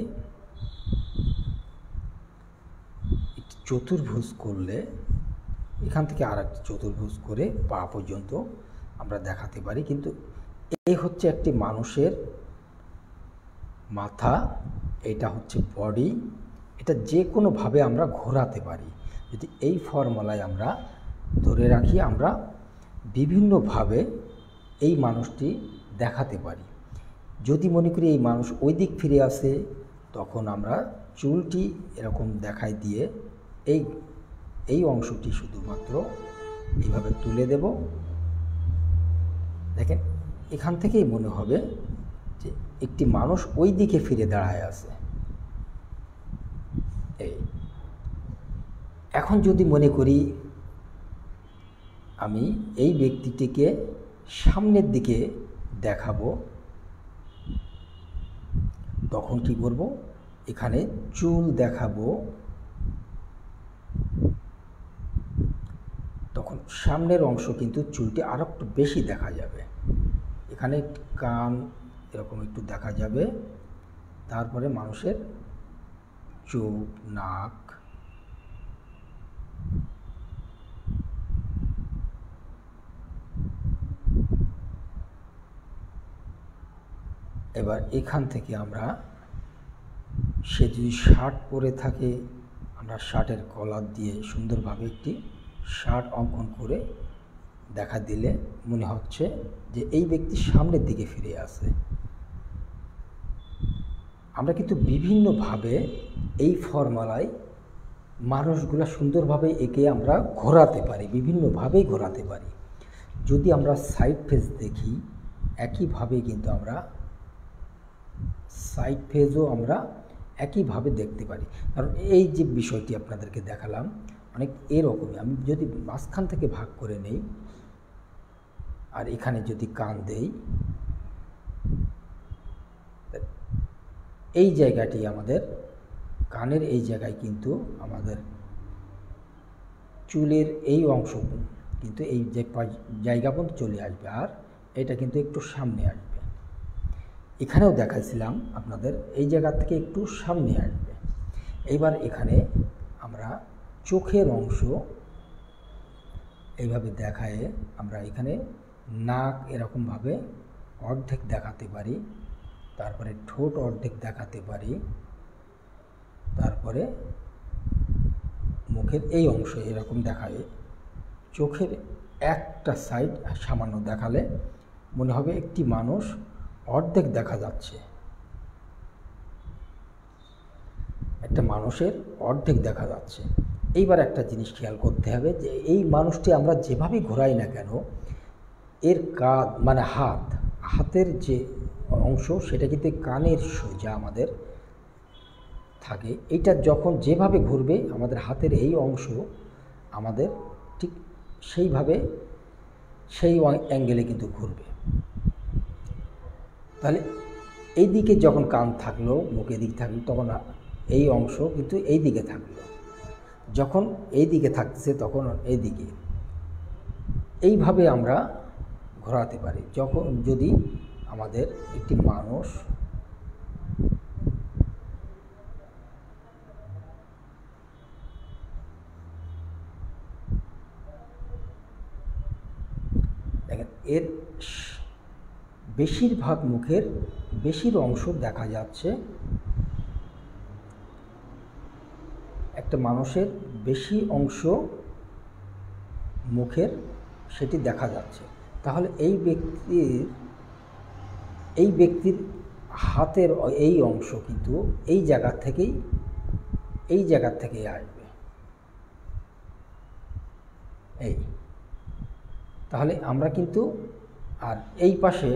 একটি চতুর্ভুজ করলে এখান থেকে আর একটি চতুর্ভুজ করে পা পর্যন্ত আমরা দেখাতে পারি। কিন্তু এই হচ্ছে একটি মানুষের মাথা, এটা হচ্ছে বডি। এটা যে কোনোভাবে আমরা ঘোরাতে পারি। যদি এই ফর্মুলায় আমরা ধরে রাখি, আমরা বিভিন্নভাবে এই মানুষটি দেখাতে পারি। যদি মনে করি এই মানুষ ওই দিক ফিরে আসে, তখন আমরা চুলটি এরকম দেখাই দিয়ে এই এই অংশটি শুধুমাত্র এইভাবে তুলে দেব। দেখেন, এখান থেকেই মনে হবে যে একটি মানুষ ওই দিকে ফিরে দাঁড়ায় আছে। এই এখন যদি মনে করি আমি এই ব্যক্তিটিকে সামনের দিকে দেখাবো, তখন কি করব, এখানে চুল দেখাবো, তখন সামনের অংশ কিন্তু চুলটি আরো একটু বেশি দেখা যাবে। এখানে কান এরকম একটু দেখা যাবে, তারপরে মানুষের চোখ, নাক, এবার এখান থেকে আমরা, সে যদি শার্ট পরে থাকে, আমরা শার্টের কলার দিয়ে সুন্দরভাবে একটি শার্ট অঙ্কন করে দেখা দিলে মনে হচ্ছে যে এই ব্যক্তি সামনের দিকে ফিরে আসে। আমরা কিন্তু বিভিন্নভাবে এই ফর্মুলায় মানুষগুলো সুন্দরভাবে এঁকে আমরা ঘোরাতে পারি, বিভিন্নভাবেই ঘোরাতে পারি। যদি আমরা সাইড ফেস দেখি, একইভাবে কিন্তু আমরা সাইড ফেজও আমরা একইভাবে দেখতে পারি। কারণ এই যে বিষয়টি আপনাদেরকে দেখালাম অনেক এরকমই। আমি যদি মাঝখান থেকে ভাগ করে নেই আর এখানে যদি কান দেই, এই জায়গাটি আমাদের কানের এই জায়গায় কিন্তু আমাদের চুলের এই অংশ কিন্তু এই যে জায়গা পর্যন্ত চলে আসবে, আর এটা কিন্তু একটু সামনে আসবে। এখানেও দেখাইছিলাম আপনাদের এই জায়গা থেকে একটু সামনে আসবে। এইবার এখানে আমরা চোখের অংশ এইভাবে দেখায় আমরা এখানে নাক এরকমভাবে অর্ধেক দেখাতে পারি, তারপরে ঠোঁট অর্ধেক দেখাতে পারি, তারপরে মুখের এই অংশ এরকম দেখায়। চোখের একটা সাইড সামান্য দেখালে মনে হবে একটি মানুষ অর্ধেক দেখা যাচ্ছে, একটা মানুষের অর্ধেক দেখা যাচ্ছে। এইবার একটা জিনিস খেয়াল করতে হবে যে এই মানুষটি আমরা যেভাবে ঘোরাই না কেন, এর কাঁধ মানে হাত হাতের যে অংশ সেটা কিন্তু কানের সোজা আমাদের থাকে। এইটা যখন যেভাবে ঘুরবে আমাদের হাতের এই অংশ আমাদের ঠিক সেইভাবে সেই অ্যাঙ্গেলে কিন্তু ঘুরবে। তাহলে এই দিকে যখন কান থাকলো, মুখ এদিকে থাকলো, তখন এই অংশ কিন্তু এই দিকে থাকলো, যখন এই দিকে থাকছে তখন এই দিকে। এইভাবে আমরা ঘোরাতে পারি। যখন যদি আমাদের একটি মানুষ দেখেন এর বেশিরভাগ মুখের বেশির অংশ দেখা যাচ্ছে, একটা মানুষের বেশি অংশ মুখের সেটি দেখা যাচ্ছে। তাহলে এই ব্যক্তির এই ব্যক্তির হাতের এই অংশ কিন্তু এই জায়গা থেকেই এই জায়গা থেকেই আসবে এই। তাহলে আমরা কিন্তু আর এই পাশে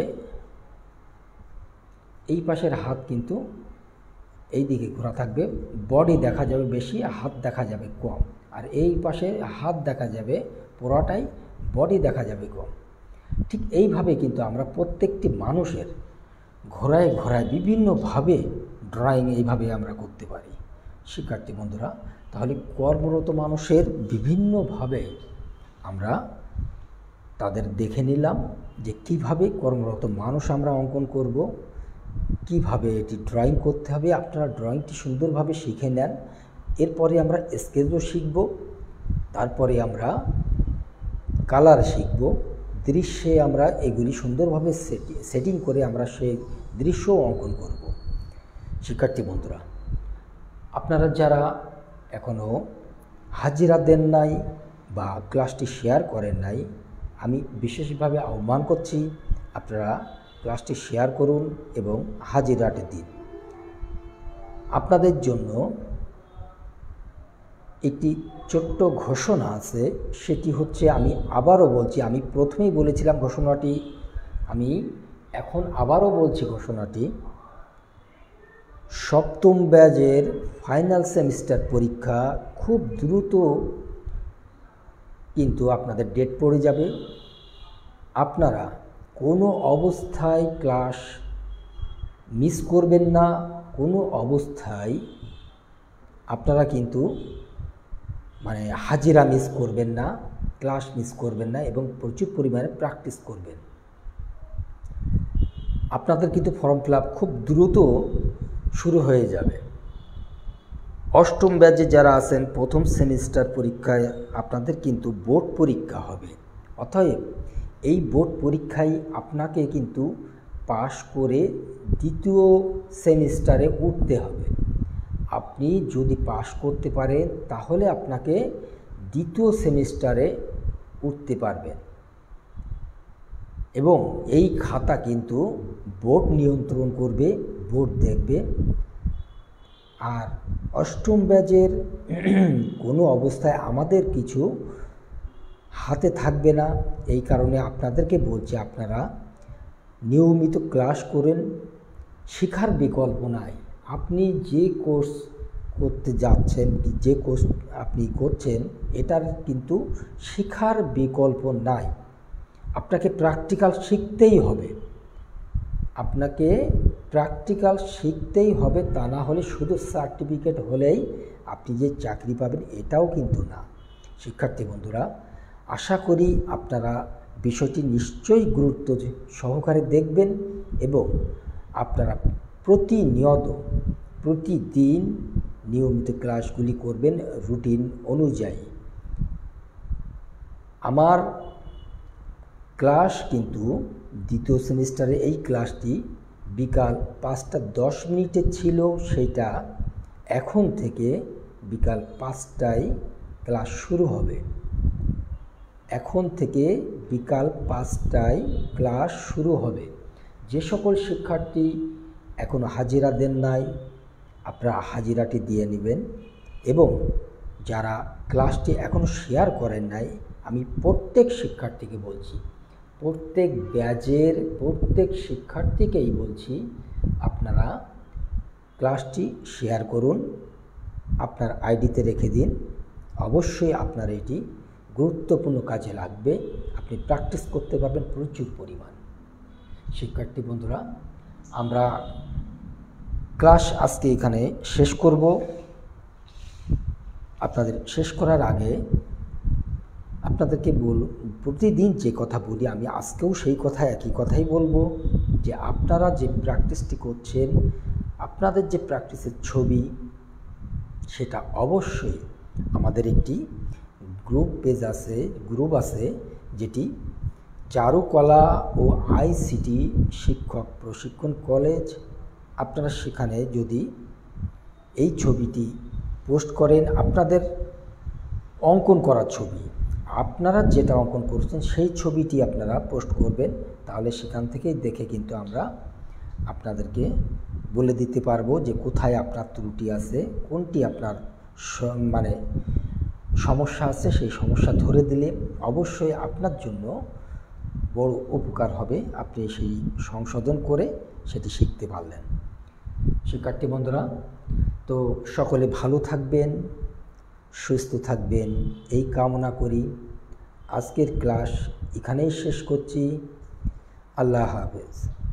এই পাশের হাত কিন্তু এই দিকে ঘোরা থাকবে, বডি দেখা যাবে বেশি, হাত দেখা যাবে কম। আর এই পাশে হাত দেখা যাবে পুরোটাই, বডি দেখা যাবে কম। ঠিক এইভাবে কিন্তু আমরা প্রত্যেকটি মানুষের ঘোরায় ঘোরায় বিভিন্নভাবে ড্রয়িং এইভাবে আমরা করতে পারি শিক্ষার্থী বন্ধুরা। তাহলে কর্মরত মানুষের বিভিন্নভাবে আমরা তাদের দেখে নিলাম যে কিভাবে কর্মরত মানুষ আমরা অঙ্কন করব, কিভাবে এটি ড্রয়িং করতে হবে। আপনারা ড্রয়িংটি সুন্দরভাবে শিখে নেন। এরপরে আমরা স্কেচও শিখব, তারপরে আমরা কালার শিখব, দৃশ্যে আমরা এগুলি সুন্দরভাবে সেটিং করে আমরা সেই দৃশ্য অঙ্কন করব। শিক্ষার্থী বন্ধুরা, আপনারা যারা এখনও হাজিরা দেন নাই বা ক্লাসটি শেয়ার করেন নাই, আমি বিশেষভাবে আহ্বান করছি আপনারা ক্লাসটি শেয়ার করুন এবং হাজিরাটি দিন। আপনাদের জন্য একটি ছোট্ট ঘোষণা আছে, সেটি হচ্ছে, আমি আবারও বলছি, আমি প্রথমেই বলেছিলাম ঘোষণাটি, আমি এখন আবারও বলছি ঘোষণাটি। সপ্তম ব্যাচের ফাইনাল সেমিস্টার পরীক্ষা খুব দ্রুত কিন্তু আপনাদের ডেট পড়ে যাবে। আপনারা কোনো অবস্থায় ক্লাস মিস করবেন না, কোনো অবস্থায় আপনারা কিন্তু মানে হাজিরা মিস করবেন না, ক্লাস মিস করবেন না এবং প্রচুর পরিমাণে প্র্যাকটিস করবেন। আপনাদের কিন্তু ফর্ম ফিল আপ খুব দ্রুত শুরু হয়ে যাবে। অষ্টম ব্যাচে যারা আছেন প্রথম সেমিস্টার পরীক্ষায় আপনাদের কিন্তু বোর্ড পরীক্ষা হবে। অতএব এই বোর্ড পরীক্ষায় আপনাকে কিন্তু পাশ করে দ্বিতীয় সেমিস্টারে উঠতে হবে। আপনি যদি পাশ করতে পারেন তাহলে আপনাকে দ্বিতীয় সেমিস্টারে উঠতে পারবেন এবং এই খাতা কিন্তু বোর্ড নিয়ন্ত্রণ করবে, বোর্ড দেখবে। আর অষ্টম ব্যাচের কোনো অবস্থায় আমাদের কিছু হাতে থাকবে না। এই কারণে আপনাদেরকে বলছি আপনারা নিয়মিত ক্লাস করেন, শেখার বিকল্প নাই। আপনি যে কোর্স করতে যাচ্ছেন, যে কোর্স আপনি করছেন, এটার কিন্তু শেখার বিকল্প নাই। আপনাকে প্র্যাকটিক্যাল শিখতেই হবে, আপনাকে প্র্যাকটিক্যাল শিখতেই হবে। তা না হলে শুধু সার্টিফিকেট হলেই আপনি যে চাকরি পাবেন এটাও কিন্তু না। শিক্ষার্থী বন্ধুরা, আশা করি আপনারা বিষয়টি নিশ্চয়ই গুরুত্ব সহকারে দেখবেন এবং আপনারা প্রতিনিয়ত প্রতিদিন নিয়মিত ক্লাসগুলি করবেন রুটিন অনুযায়ী। আমার ক্লাস কিন্তু দ্বিতীয় সেমিস্টারে এই ক্লাসটি বিকাল পাঁচটা দশ মিনিটে ছিল, সেটা এখন থেকে বিকাল পাঁচটায় ক্লাস শুরু হবে। এখন থেকে বিকাল পাঁচটায় ক্লাস শুরু হবে। যে সকল শিক্ষার্থী এখনও হাজিরা দেন নাই, আপনারা হাজিরাটি দিয়ে নেবেন এবং যারা ক্লাসটি এখনও শেয়ার করেন নাই, আমি প্রত্যেক শিক্ষার্থীকে বলছি, প্রত্যেক ব্যাচের প্রত্যেক শিক্ষার্থীকেই বলছি, আপনারা ক্লাসটি শেয়ার করুন, আপনার আইডিতে রেখে দিন। অবশ্যই আপনার এটি গুরুত্বপূর্ণ কাজে লাগবে, আপনি প্র্যাকটিস করতে পারবেন প্রচুর পরিমাণ। শিক্ষার্থী বন্ধুরা, আমরা ক্লাস আজকে এখানে শেষ করব। আপনাদের শেষ করার আগে আপনাদেরকে বল প্রতিদিন যে কথা বলি আমি আজকেও সেই কথা একই কথাই বলবো, যে আপনারা যে প্র্যাকটিসটি করছেন, আপনাদের যে প্র্যাকটিসের ছবি, সেটা অবশ্যই আমাদের একটি গ্রুপ পেজ আছে, গ্রুপ আছে, যেটি চারুকলা ও আইসিটি শিক্ষক প্রশিক্ষণ কলেজ। আপনারা সেখানে যদি এই ছবিটি পোস্ট করেন, আপনাদের অঙ্কন করার ছবি, আপনারা যেটা অঙ্কন করছেন সেই ছবিটি আপনারা পোস্ট করবেন, তাহলে সেখান থেকেই দেখে কিন্তু আমরা আপনাদেরকে বলে দিতে পারবো যে কোথায় আপনার ত্রুটি আছে, কোনটি আপনার মানে সমস্যা আছে। সেই সমস্যা ধরে দিলে অবশ্যই আপনার জন্য বড় উপকার হবে, আপনি সেই সংশোধন করে সেটি শিখতে পারলেন। শিক্ষার্থী বন্ধুরা, তো সকলে ভালো থাকবেন, সুস্থ থাকবেন এই কামনা করি। আজকের ক্লাস এখানেই শেষ করছি। আল্লাহ হাফেজ।